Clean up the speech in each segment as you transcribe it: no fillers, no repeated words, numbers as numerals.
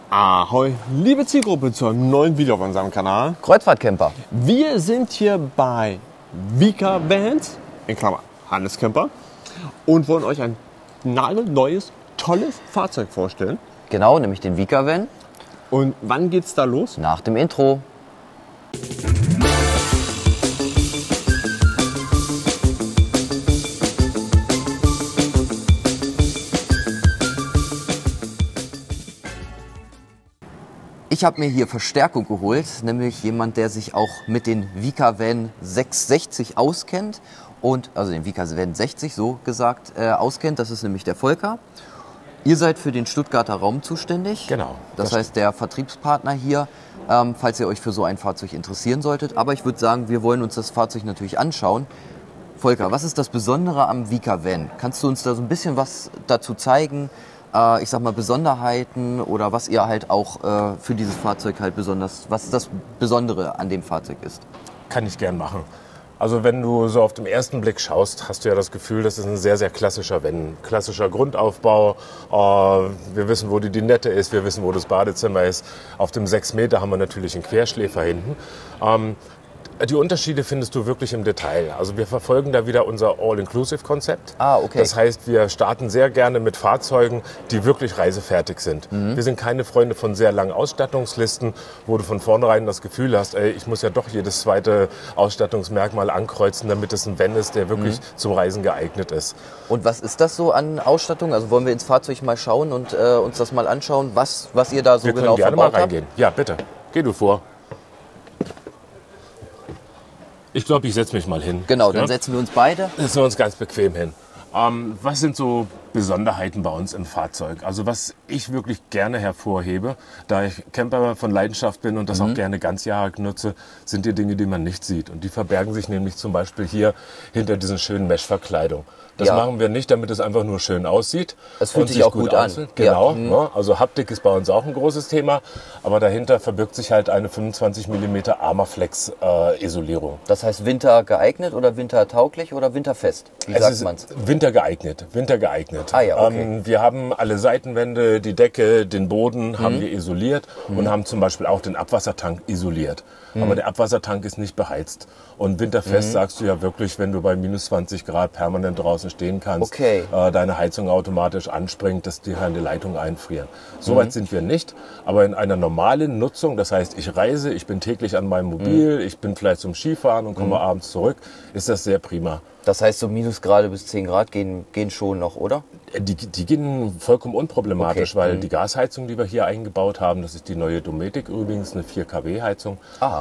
Ahoi, liebe Zielgruppe zu einem neuen Video auf unserem Kanal. Kreuzfahrtcamper. Wir sind hier bei Vika Vans, in Klammer Handelscamper, und wollen euch ein nagelneues, tolles Fahrzeug vorstellen. Genau, nämlich den Vika Van. Und wann geht's da los? Nach dem Intro. Ich habe mir hier Verstärkung geholt, nämlich jemand, der sich auch mit den Vika Van 660 auskennt. Also den Vika Van 60 so gesagt auskennt. Das ist nämlich der Volker. Ihr seid für den Stuttgarter Raum zuständig. Genau. Das heißt, der Vertriebspartner hier, falls ihr euch für so ein Fahrzeug interessieren solltet. Aber ich würde sagen, wir wollen uns das Fahrzeug natürlich anschauen. Volker, was ist das Besondere am Vika Van? Kannst du uns da so ein bisschen was dazu zeigen? Ich sag mal Besonderheiten oder was ihr halt auch für dieses Fahrzeug halt besonders, was das Besondere an dem Fahrzeug ist? Kann ich gern machen. Also wenn du so auf den ersten Blick schaust, hast du ja das Gefühl, das ist ein sehr, sehr klassischer Van. Klassischer Grundaufbau. Wir wissen, wo die Dinette ist, wir wissen, wo das Badezimmer ist. Auf dem 6 Meter haben wir natürlich einen Querschläfer hinten. Die Unterschiede findest du wirklich im Detail. Also wir verfolgen da wieder unser All-Inclusive-Konzept. Okay. Das heißt, wir starten sehr gerne mit Fahrzeugen, die wirklich reisefertig sind. Wir sind keine Freunde von sehr langen Ausstattungslisten, wo du von vornherein das Gefühl hast, ich muss ja doch jedes zweite Ausstattungsmerkmal ankreuzen, damit es ein Van ist, der wirklich zum Reisen geeignet ist. Und was ist das so an Ausstattung? Also wollen wir ins Fahrzeug mal schauen und uns das mal anschauen, was ihr da so genau verbaut habt? Wir können gerne mal reingehen. Ja, bitte. Geh du vor. Ich glaube, ich setze mich mal hin. Genau, dann setzen wir uns beide. Setzen wir uns ganz bequem hin. Was sind so Besonderheiten bei uns im Fahrzeug? Also was ich wirklich gerne hervorhebe, da ich Camper von Leidenschaft bin und das auch gerne ganzjährig nutze, sind die Dinge, die man nicht sieht. Und die verbergen sich nämlich zum Beispiel hier hinter diesen schönen Mesh-Verkleidung. Das machen wir nicht, damit es einfach nur schön aussieht. Es fühlt sich auch gut an. Genau. Ja. Also Haptik ist bei uns auch ein großes Thema. Aber dahinter verbirgt sich halt eine 25 mm Armaflex Isolierung. Das heißt Winter geeignet oder wintertauglich oder winterfest? Wie sagt man's? Winter geeignet. Winter geeignet. Ah ja, okay. Wir haben alle Seitenwände, die Decke, den Boden haben wir isoliert und haben zum Beispiel auch den Abwassertank isoliert. Aber der Abwassertank ist nicht beheizt. Und winterfest sagst du ja wirklich, wenn du bei minus 20 Grad permanent draußen stehen kannst, deine Heizung automatisch anspringt, dass die Leitungen einfrieren. Soweit sind wir nicht. Aber in einer normalen Nutzung, das heißt, ich reise, ich bin täglich an meinem Mobil, ich bin vielleicht zum Skifahren und komme abends zurück, ist das sehr prima. Das heißt, so Minusgrade bis 10 Grad gehen schon noch, oder? Die gehen vollkommen unproblematisch, weil die Gasheizung, die wir hier eingebaut haben, das ist die neue Dometic übrigens, eine 4 kW-Heizung.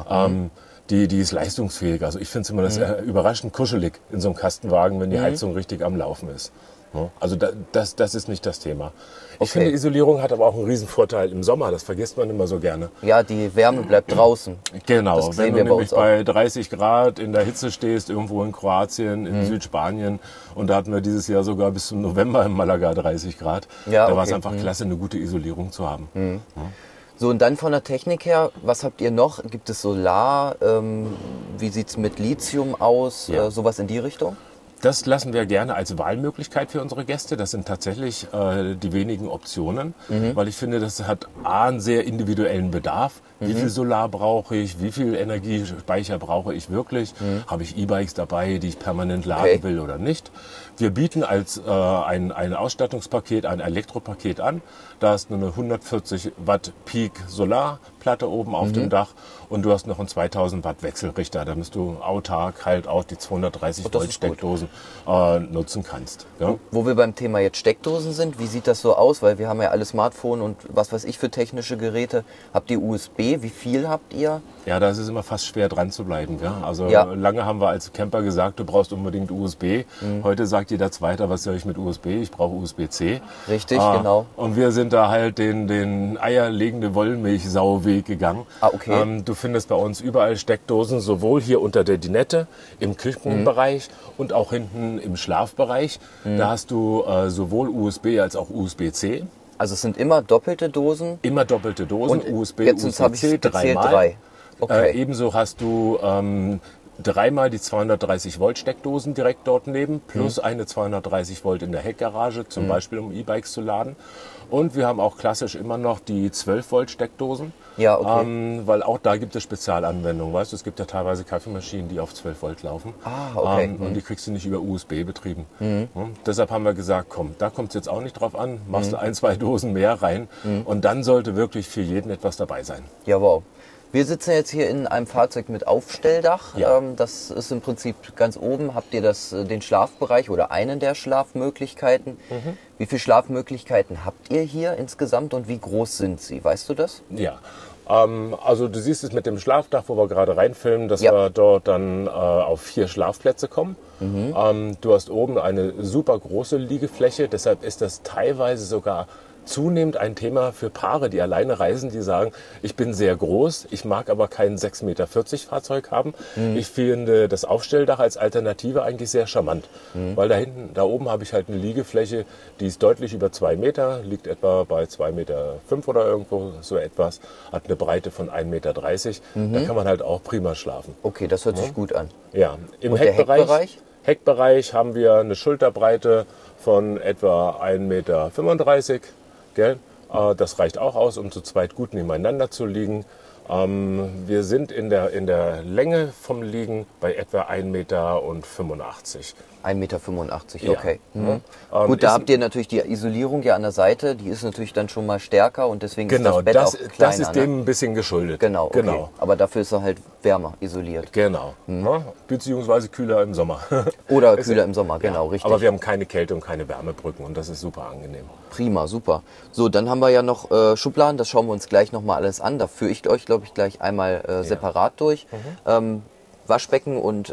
Die ist leistungsfähig. Also ich finde es immer überraschend kuschelig in so einem Kastenwagen, wenn die Heizung richtig am Laufen ist. Also das ist nicht das Thema. Ich finde, Isolierung hat aber auch einen riesen Vorteil im Sommer. Das vergisst man immer so gerne. Ja, die Wärme bleibt draußen. Genau. Wenn du nämlich bei 30 Grad in der Hitze stehst, irgendwo in Kroatien, in Südspanien, und da hatten wir dieses Jahr sogar bis zum November in Malaga 30 Grad, da war es einfach klasse, eine gute Isolierung zu haben. So, und dann von der Technik her, was habt ihr noch? Gibt es Solar? Wie sieht's mit Lithium aus? Sowas in die Richtung? Das lassen wir gerne als Wahlmöglichkeit für unsere Gäste. Das sind tatsächlich die wenigen Optionen, weil ich finde, das hat einen sehr individuellen Bedarf. Wie viel Solar brauche ich? Wie viel Energiespeicher brauche ich wirklich? Habe ich E-Bikes dabei, die ich permanent laden will oder nicht? Wir bieten als ein Ausstattungspaket, ein Elektropaket an. Da ist eine 140 Watt Peak Solarplatte oben auf dem Dach und du hast noch einen 2000 Watt Wechselrichter, damit du autark halt auch die 230 Volt Steckdosen nutzen kannst. Ja? Wo wir beim Thema jetzt Steckdosen sind, wie sieht das so aus? Weil wir haben ja alle Smartphone und was weiß ich für technische Geräte. Habt ihr USB? Wie viel habt ihr? Ja, da ist es immer fast schwer dran zu bleiben. Ja? Also lange haben wir als Camper gesagt, du brauchst unbedingt USB. Heute sagt jeder Zweite, was soll ich mit USB? Ich brauche USB-C. Richtig, genau. Und wir sind da halt den eierlegende Wollmilchsau-Weg gegangen. Du findest bei uns überall Steckdosen, sowohl hier unter der Dinette, im Küchenbereich und auch hinten im Schlafbereich. Da hast du sowohl USB als auch USB-C. Also es sind immer doppelte Dosen? Immer doppelte Dosen, und USB, jetzt USB-C, dreimal. Okay. Ebenso hast du dreimal die 230 Volt Steckdosen direkt dort neben, plus eine 230 Volt in der Heckgarage, zum Beispiel um E-Bikes zu laden. Und wir haben auch klassisch immer noch die 12 Volt Steckdosen, Ja, okay. weil auch da gibt es Spezialanwendungen. Weißt du, es gibt ja teilweise Kaffeemaschinen, die auf 12 Volt laufen. Okay. Und die kriegst du nicht über USB betrieben. Deshalb haben wir gesagt, komm, da kommt es jetzt auch nicht drauf an, machst du 1, 2 Dosen mehr rein und dann sollte wirklich für jeden etwas dabei sein. Ja, wow. Wir sitzen jetzt hier in einem Fahrzeug mit Aufstelldach. Ja. Das ist im Prinzip ganz oben. Habt ihr den Schlafbereich oder einen der Schlafmöglichkeiten? Wie viele Schlafmöglichkeiten habt ihr hier insgesamt und wie groß sind sie? Weißt du das? Ja, also du siehst es mit dem Schlafdach, wo wir gerade reinfilmen, dass Ja. wir dort dann auf 4 Schlafplätze kommen. Du hast oben eine super große Liegefläche, deshalb ist das teilweise sogar zunehmend ein Thema für Paare, die alleine reisen, die sagen, ich bin sehr groß, ich mag aber kein 6,40 Meter Fahrzeug haben. Ich finde das Aufstelldach als Alternative eigentlich sehr charmant, weil da oben habe ich halt eine Liegefläche, die ist deutlich über 2 Meter, liegt etwa bei 2,5 Meter oder irgendwo so etwas, hat eine Breite von 1,30 Meter. Da kann man halt auch prima schlafen. Okay, das hört sich gut an. Ja, im Und der Heckbereich? Heckbereich haben wir eine Schulterbreite von etwa 1,35 Meter. Gell? Das reicht auch aus, um zu zweit gut nebeneinander zu liegen. Wir sind in der Länge vom Liegen bei etwa 1,85 Meter. 1,85 Meter, Ja. okay. ist- Gut, da habt ihr natürlich die Isolierung ja an der Seite, die ist natürlich dann schon mal stärker und deswegen Genau, ist das Bett das, auch kleiner. das ist ne? dem ein bisschen geschuldet. Genau, okay. Genau. Aber dafür ist er halt wärmer isoliert. Genau. Ja, beziehungsweise kühler im Sommer. Oder kühler im Sommer, genau, Ja, richtig. aber wir haben keine Kälte und keine Wärmebrücken und das ist super angenehm. Prima, super. So, dann haben wir ja noch Schubladen, das schauen wir uns gleich nochmal alles an. Da führe ich euch, glaube ich, gleich einmal separat durch. Waschbecken und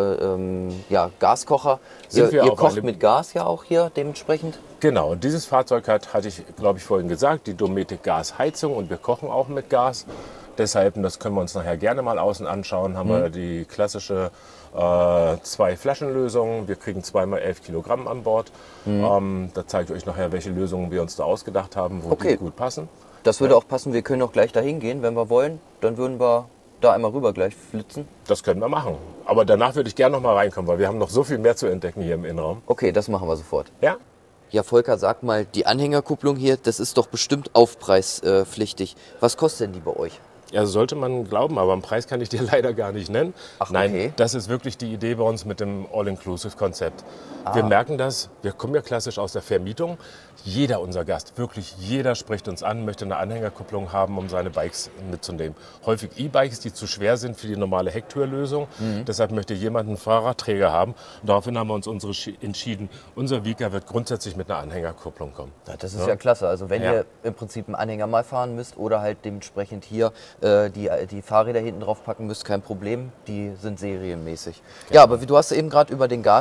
ja, Gaskocher. Sind wir Ihr auf kocht einem- mit Gas ja auch hier dementsprechend. Genau, und dieses Fahrzeug hatte ich, glaube ich, vorhin gesagt, die Dometic Gasheizung und wir kochen auch mit Gas. Deshalb, und das können wir uns nachher gerne mal außen anschauen, haben wir die klassische 2-Flaschen-Lösung. Wir kriegen 2x11 Kilogramm an Bord. Da zeige ich euch nachher, welche Lösungen wir uns da ausgedacht haben, wo Okay. die gut passen. Das würde auch passen. Wir können auch gleich dahin gehen, wenn wir wollen. Dann würden wir da einmal rüber gleich flitzen. Das können wir machen. Aber danach würde ich gerne noch mal reinkommen, weil wir haben noch so viel mehr zu entdecken hier im Innenraum. Okay, das machen wir sofort. Ja? Ja, Volker, sag mal, die Anhängerkupplung hier, das ist doch bestimmt aufpreispflichtig. Was kostet denn die bei euch? Ja, sollte man glauben, aber einen Preis kann ich dir leider gar nicht nennen. Ach, Nein, okay. das ist wirklich die Idee bei uns mit dem All-Inclusive-Konzept. Wir merken das, wir kommen ja klassisch aus der Vermietung. Jeder unser Gast, wirklich jeder spricht uns an, möchte eine Anhängerkupplung haben, um seine Bikes mitzunehmen. Häufig E-Bikes, die zu schwer sind für die normale Hecktürlösung. Deshalb möchte jemand einen Fahrradträger haben. Und daraufhin haben wir uns entschieden, unser Vika wird grundsätzlich mit einer Anhängerkupplung kommen. Ja, das ist ja klasse. Also wenn Ja. ihr im Prinzip einen Anhänger mal fahren müsst oder halt dementsprechend hier die Fahrräder hinten drauf packen müsst, kein Problem. Die sind serienmäßig. Ja, aber du hast eben gerade über den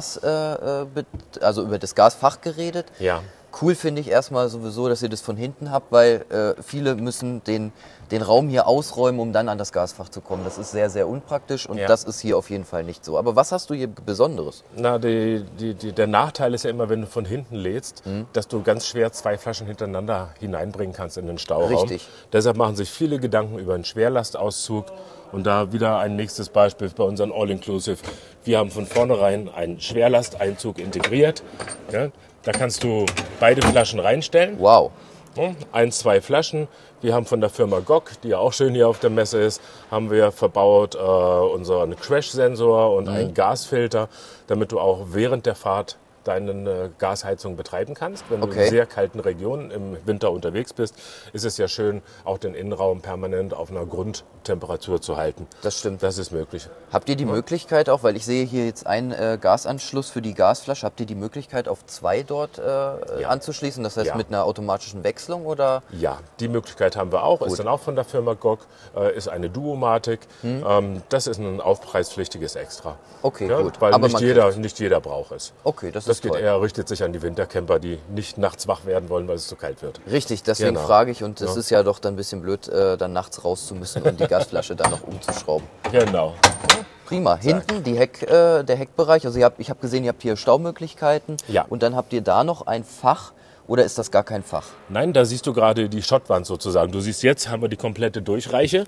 also über das Gasfach geredet. Ja. Cool finde ich erstmal sowieso, dass ihr das von hinten habt, weil viele müssen den Raum hier ausräumen, um dann an das Gasfach zu kommen. Das ist sehr, sehr unpraktisch und Ja. das ist hier auf jeden Fall nicht so. Aber was hast du hier Besonderes? Na, der Nachteil ist ja immer, wenn du von hinten lädst, dass du ganz schwer 2 Flaschen hintereinander hineinbringen kannst in den Stauraum. Richtig. Deshalb machen sich viele Gedanken über einen Schwerlastauszug. Und da wieder ein nächstes Beispiel bei unseren All-Inclusive. Wir haben von vornherein einen Schwerlasteinzug integriert. Ja, da kannst du beide Flaschen reinstellen. Wow. 1, 2 Flaschen. Wir haben von der Firma GOG, die ja auch schön hier auf der Messe ist, haben wir verbaut unseren Crash-Sensor und einen Gasfilter, damit du auch während der Fahrt deine Gasheizung betreiben kannst. Wenn du Okay. in sehr kalten Regionen im Winter unterwegs bist, ist es ja schön, auch den Innenraum permanent auf einer Grundtemperatur zu halten. Das stimmt. Das ist möglich. Habt ihr die Möglichkeit auch, weil ich sehe hier jetzt einen Gasanschluss für die Gasflasche, habt ihr die Möglichkeit auf 2 dort anzuschließen? Das heißt Ja. mit einer automatischen Wechselung oder? Ja, die Möglichkeit haben wir auch. Ist dann auch von der Firma GOG, ist eine Duomatic. Das ist ein aufpreispflichtiges Extra. Okay, Ja, gut. weil Aber nicht jeder braucht es. Okay, das Das ist geht toll. eher, richtet sich an die Wintercamper, die nicht nachts wach werden wollen, weil es zu kalt wird. Richtig, deswegen Genau. frage ich und es ist ja doch dann ein bisschen blöd, dann nachts raus zu müssen und die Gasflasche dann noch umzuschrauben. Genau. Prima. Hinten der Heckbereich, also ich habe gesehen, ihr habt hier Staumöglichkeiten Ja. und dann habt ihr da noch ein Fach oder ist das gar kein Fach? Nein, da siehst du gerade die Schottwand sozusagen. Du siehst, jetzt haben wir die komplette Durchreiche.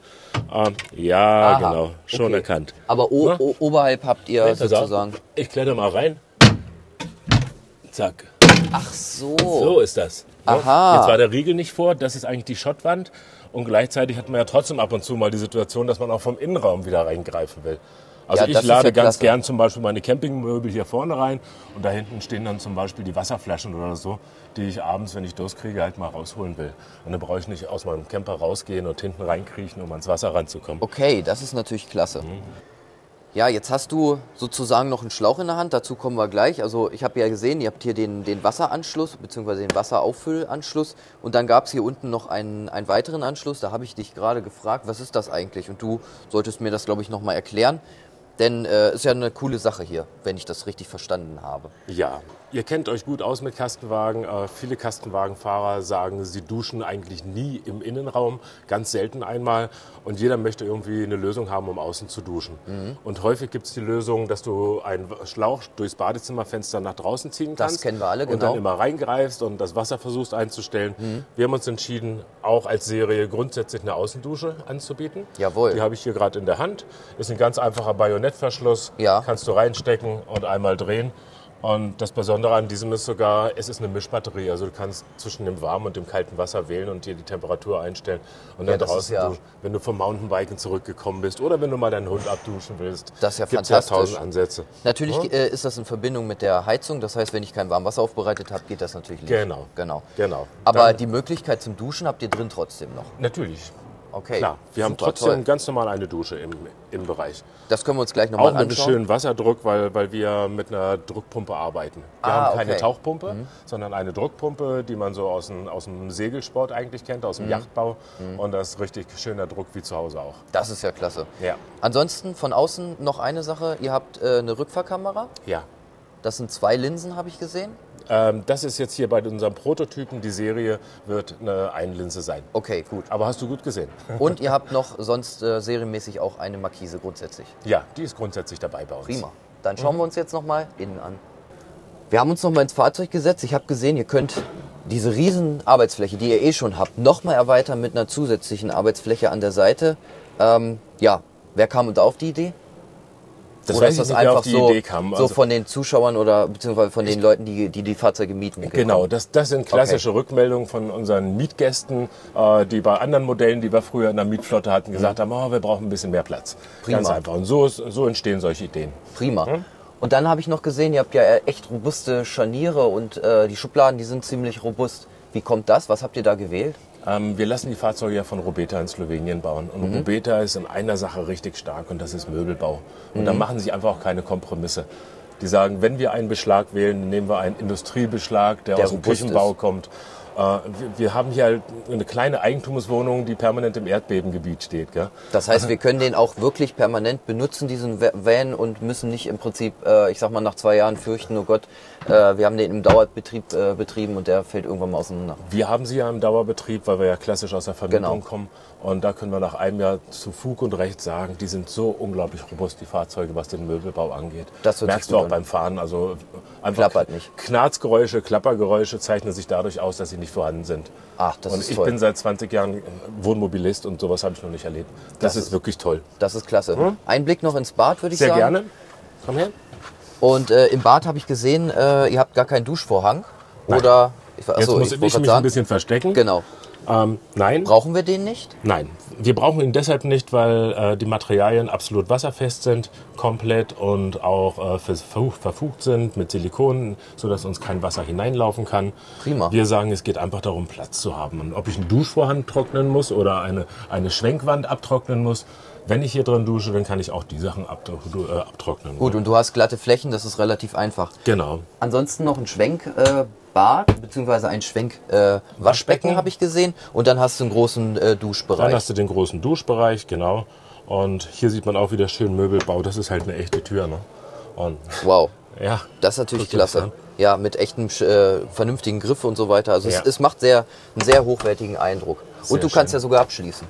Ja, Aha, genau, schon okay. erkannt. Aber oberhalb habt ihr Pass auf, sozusagen... ich kletter mal rein. Zack. Ach so. So ist das. Aha. Jetzt war der Riegel nicht vor, das ist eigentlich die Schottwand. Und gleichzeitig hat man ja trotzdem ab und zu mal die Situation, dass man auch vom Innenraum wieder reingreifen will. Also Ja, das ich ist lade ja ganz klasse. gern zum Beispiel meine Campingmöbel hier vorne rein und da hinten stehen dann zum Beispiel die Wasserflaschen oder so, die ich abends, wenn ich Durst kriege, halt mal rausholen will. Und dann brauche ich nicht aus meinem Camper rausgehen und hinten reinkriechen, um ans Wasser ranzukommen. Okay, das ist natürlich klasse. Ja, jetzt hast du sozusagen noch einen Schlauch in der Hand, dazu kommen wir gleich. Also ich habe ja gesehen, ihr habt hier den Wasseranschluss bzw. den Wasseraufüllanschluss und dann gab es hier unten noch einen weiteren Anschluss. Da habe ich dich gerade gefragt, was ist das eigentlich? Und du solltest mir das, glaube ich, nochmal erklären. Denn ist ja eine coole Sache hier, wenn ich das richtig verstanden habe. Ja, ihr kennt euch gut aus mit Kastenwagen. Viele Kastenwagenfahrer sagen, sie duschen eigentlich nie im Innenraum, ganz selten einmal. Und jeder möchte irgendwie eine Lösung haben, um außen zu duschen. Und häufig gibt es die Lösung, dass du einen Schlauch durchs Badezimmerfenster nach draußen ziehen kannst. Das kennen wir alle, und genau. dann immer reingreifst und das Wasser versuchst einzustellen. Wir haben uns entschieden, auch als Serie grundsätzlich eine Außendusche anzubieten. Jawohl. Die habe ich hier gerade in der Hand. Ist ein ganz einfacher Bajonettverschluss. Ja. Kannst du reinstecken und einmal drehen. Und das Besondere an diesem ist sogar, es ist eine Mischbatterie. Also du kannst zwischen dem warmen und dem kalten Wasser wählen und dir die Temperatur einstellen. Und dann Ja, das ist draußen, ja- wenn du vom Mountainbiken zurückgekommen bist oder wenn du mal deinen Hund abduschen willst, Das ist ja gibt's fantastisch. 1000 Ansätze. Natürlich ist das in Verbindung mit der Heizung. Das heißt, wenn ich kein Warmwasser aufbereitet habe, geht das natürlich nicht. Genau. Genau. Dann- Aber die Möglichkeit zum Duschen habt ihr drin trotzdem noch. Natürlich. Okay. Klar, wir haben Super, trotzdem toll. ganz normal eine Dusche im Bereich. Das können wir uns gleich Auch nochmal mit einem anschauen. schönen Wasserdruck, weil wir mit einer Druckpumpe arbeiten. Wir Ah, haben keine okay. Tauchpumpe, sondern eine Druckpumpe, die man so aus dem Segelsport eigentlich kennt, aus dem Yachtbau. Und das ist richtig schöner Druck wie zu Hause auch. Das ist ja klasse. Ja. Ansonsten von außen noch eine Sache. Ihr habt eine Rückfahrkamera. Ja. Das sind 2 Linsen, habe ich gesehen. Das ist jetzt hier bei unserem Prototypen. Die Serie wird eine Einlinse sein. Okay, gut. Aber hast du gut gesehen? Und ihr habt noch sonst serienmäßig auch eine Markise grundsätzlich. Ja, die ist grundsätzlich dabei bei uns. Prima. Dann schauen wir uns jetzt nochmal innen an. Wir haben uns nochmal ins Fahrzeug gesetzt. Ich habe gesehen, ihr könnt diese riesen Arbeitsfläche, die ihr eh schon habt, nochmal erweitern mit einer zusätzlichen Arbeitsfläche an der Seite. Ja, wer kam da auf die Idee? Das Oder weiß ist ich das nicht, wer einfach auf die so, Idee kam. so Also- von den Zuschauern oder beziehungsweise von den Leuten, die Fahrzeuge mieten? Genau, gekommen? das sind klassische Rückmeldungen von unseren Mietgästen, die bei anderen Modellen, die wir früher in der Mietflotte hatten, gesagt haben, wir brauchen ein bisschen mehr Platz. Prima. Ganz einfach. Und so entstehen solche Ideen. Prima. Und dann habe ich noch gesehen, ihr habt ja echt robuste Scharniere und die Schubladen, die sind ziemlich robust. Wie kommt das? Was habt ihr da gewählt? Wir lassen die Fahrzeuge ja von Robeta in Slowenien bauen. Und Robeta ist in einer Sache richtig stark und das ist Möbelbau. Und da machen sich einfach auch keine Kompromisse. Die sagen, wenn wir einen Beschlag wählen, dann nehmen wir einen Industriebeschlag, der aus dem robust Küchenbau ist. kommt. Wir haben hier halt eine kleine Eigentumswohnung, die permanent im Erdbebengebiet steht. Gell? Das heißt, wir können den auch wirklich permanent benutzen, diesen Van, und müssen nicht im Prinzip, ich sag mal, nach 2 Jahren fürchten, oh Gott, wir haben den im Dauerbetrieb betrieben und der fällt irgendwann mal auseinander. Wir haben sie ja im Dauerbetrieb, weil wir ja klassisch aus der Vermietung Genau. kommen. Und da können wir nach einem Jahr zu Fug und Recht sagen, die sind so unglaublich robust, die Fahrzeuge, was den Möbelbau angeht. Das hört sich merkst gut du auch an. beim Fahren. Also einfach Klappert nicht. Knarzgeräusche, Klappergeräusche zeichnen sich dadurch aus, dass sie nicht vorhanden sind. Ach, das und ist ich toll. bin seit 20 Jahren Wohnmobilist und sowas habe ich noch nicht erlebt. Das ist wirklich toll. Das ist klasse. Ein Blick noch ins Bad, würde ich Sehr sagen. gerne. Komm her. Und im Bad habe ich gesehen, ihr habt gar keinen Duschvorhang. Oder, Jetzt achso, muss wollte ich grad mich sagen, ein bisschen verstecken. Genau. Nein. Brauchen wir den nicht? Nein, wir brauchen ihn deshalb nicht, weil die Materialien absolut wasserfest sind, komplett und auch verfugt sind mit Silikon, sodass uns kein Wasser hineinlaufen kann. Prima. Wir sagen, es geht einfach darum, Platz zu haben. Und ob ich einen Duschvorhang trocknen muss oder eine Schwenkwand abtrocknen muss, wenn ich hier drin dusche, dann kann ich auch die Sachen abtrocknen. Gut, und du hast glatte Flächen, das ist relativ einfach. Genau. Ansonsten noch ein Schwenkbad, beziehungsweise ein Schwenk-Waschbecken habe ich gesehen. Und dann hast du einen großen Dann Duschbereich. hast du den großen Duschbereich, genau. Und hier sieht man auch wieder schön Möbelbau. Das ist halt eine echte Tür. Ne? Und Wow, ja, das ist natürlich Guck dir das klasse. an. Ja, mit echtem vernünftigen Griff und so weiter. Also Ja. es macht einen sehr hochwertigen Eindruck. Sehr Und du kannst schön. ja sogar abschließen.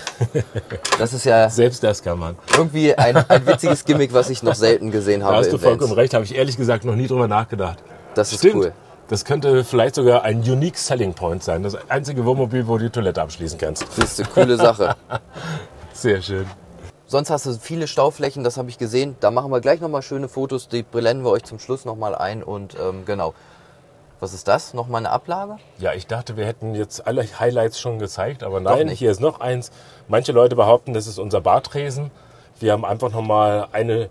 Das ist ja selbst das kann man. irgendwie ein witziges Gimmick, was ich noch selten gesehen habe Da hast du im Vans. vollkommen recht, habe ich ehrlich gesagt noch nie drüber nachgedacht. Das ist Stimmt. cool. Das könnte vielleicht sogar ein unique selling point sein. Das einzige Wohnmobil, wo du die Toilette abschließen kannst. Siehst du, coole Sache. Sehr schön. Sonst hast du viele Stauflächen, das habe ich gesehen. Da machen wir gleich nochmal schöne Fotos, die blenden wir euch zum Schluss nochmal ein. Und genau. Was ist das? Nochmal eine Ablage? Ja, ich dachte, wir hätten jetzt alle Highlights schon gezeigt, aber Doch nein, nicht. hier ist noch eins. Manche Leute behaupten, das ist unser Bartresen. Wir haben einfach nochmal eine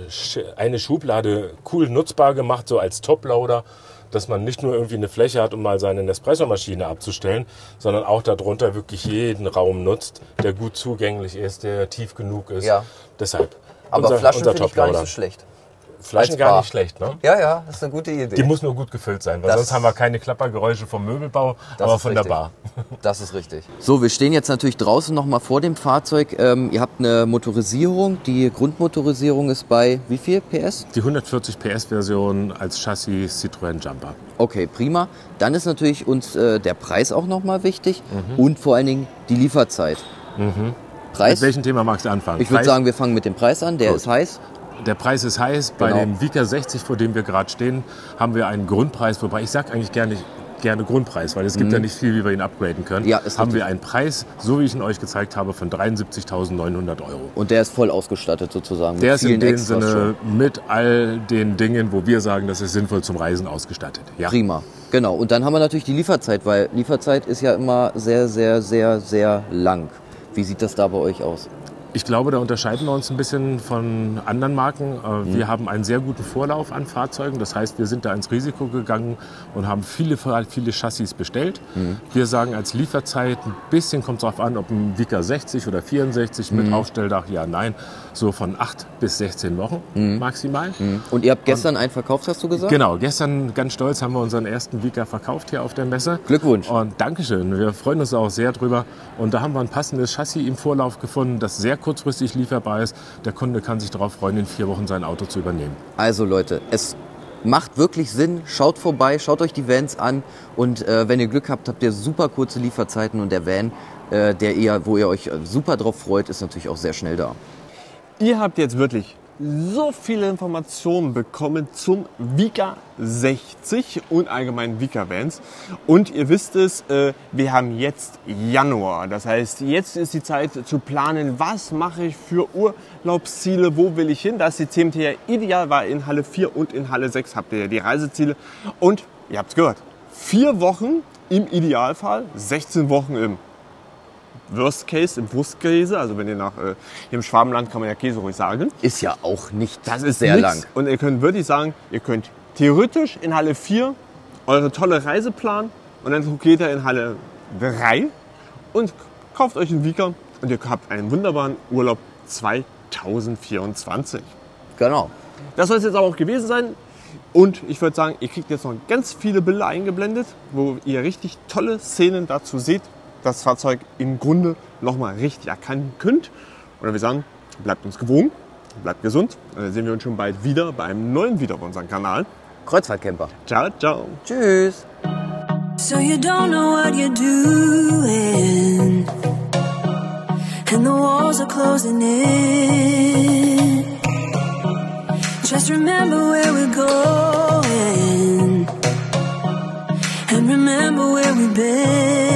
Schublade cool nutzbar gemacht, so als Toploader, dass man nicht nur irgendwie eine Fläche hat, um mal seine Nespresso-Maschine abzustellen, sondern auch darunter wirklich jeden Raum nutzt, der gut zugänglich ist, der tief genug ist. Ja. Deshalb Aber Flaschen finde ich gar nicht so schlecht. Flaschen als gar Bar. nicht schlecht, ne? Ja, ja, das ist eine gute Idee. Die muss nur gut gefüllt sein, weil Das- sonst haben wir keine Klappergeräusche vom Möbelbau, Das aber ist von richtig. der Bar. Das ist richtig. So, wir stehen jetzt natürlich draußen nochmal vor dem Fahrzeug. Ihr habt eine Motorisierung. Die Grundmotorisierung ist bei wie viel PS? Die 140 PS-Version als Chassis Citroën Jumper. Okay, prima. Dann ist natürlich uns der Preis auch nochmal wichtig und vor allen Dingen die Lieferzeit. Preis? Mit welchem Thema magst du anfangen? Ich würde Preis- sagen, wir fangen mit dem Preis an. Der Gut. ist heiß. Der Preis ist heiß. Bei Genau. dem Vika 60, vor dem wir gerade stehen, haben wir einen Grundpreis. Wobei ich sage eigentlich gerne Grundpreis, weil es gibt ja nicht viel, wie wir ihn upgraden können. Ja, ist haben richtig. wir einen Preis, so wie ich ihn euch gezeigt habe, von 73.900 €. Und der ist voll ausgestattet sozusagen. Der mit ist in vielen dem Extras Sinne schon. mit all den Dingen, wo wir sagen, das ist sinnvoll zum Reisen ausgestattet. Ja. Prima. Genau. Und dann haben wir natürlich die Lieferzeit, weil Lieferzeit ist ja immer sehr, sehr, sehr, sehr lang. Wie sieht das da bei euch aus? Ich glaube, da unterscheiden wir uns ein bisschen von anderen Marken. Wir haben einen sehr guten Vorlauf an Fahrzeugen. Das heißt, wir sind da ins Risiko gegangen und haben viele Chassis bestellt. Wir sagen als Lieferzeit, ein bisschen kommt es darauf an, ob ein Vika 60 oder 64 mit Aufstelldach, ja, nein, so von 8 bis 16 Wochen maximal. Und ihr habt gestern einen verkauft, hast du gesagt? Genau, gestern ganz stolz haben wir unseren ersten Vika verkauft hier auf der Messe. Glückwunsch. Und Dankeschön, wir freuen uns auch sehr drüber. Und da haben wir ein passendes Chassis im Vorlauf gefunden, das sehr kurzfristig lieferbar ist. Der Kunde kann sich darauf freuen, in 4 Wochen sein Auto zu übernehmen. Also Leute, es macht wirklich Sinn. Schaut vorbei, schaut euch die Vans an. Und wenn ihr Glück habt, habt ihr super kurze Lieferzeiten. Und der Van, wo ihr euch super drauf freut, ist natürlich auch sehr schnell da. Ihr habt jetzt wirklich so viele Informationen bekommen zum Vika 60 und allgemein Vika Vans. Und ihr wisst es, wir haben jetzt Januar. Das heißt, jetzt ist die Zeit zu planen, was mache ich für Urlaubsziele, wo will ich hin. Da ist die CMT ja ideal, weil in Halle 4 und in Halle 6 habt ihr ja die Reiseziele. Und ihr habt es gehört, 4 Wochen im Idealfall, 16 Wochen im Worst Case, im Wurstkäse. Also wenn ihr hier im Schwabenland kann man ja Käse ruhig sagen. Ist ja auch nicht Das ist sehr nix. lang. Und ihr könnt wirklich sagen, ihr könnt theoretisch in Halle 4 eure tolle Reise planen und dann geht ihr in Halle 3 und kauft euch einen Vika und ihr habt einen wunderbaren Urlaub 2024. Genau. Das soll es jetzt aber auch gewesen sein. Und ich würde sagen, ihr kriegt jetzt noch ganz viele Bilder eingeblendet, wo ihr richtig tolle Szenen dazu seht, das Fahrzeug im Grunde nochmal richtig erkennen könnt. Und wir sagen, bleibt uns gewogen, bleibt gesund. Und dann sehen wir uns schon bald wieder bei einem neuen Video auf unserem Kanal. Kreuzfahrtcamper. Ciao, ciao. Tschüss. So you don't know what you're doing, and the walls are closing in. Just remember where we're going, and remember where we've been.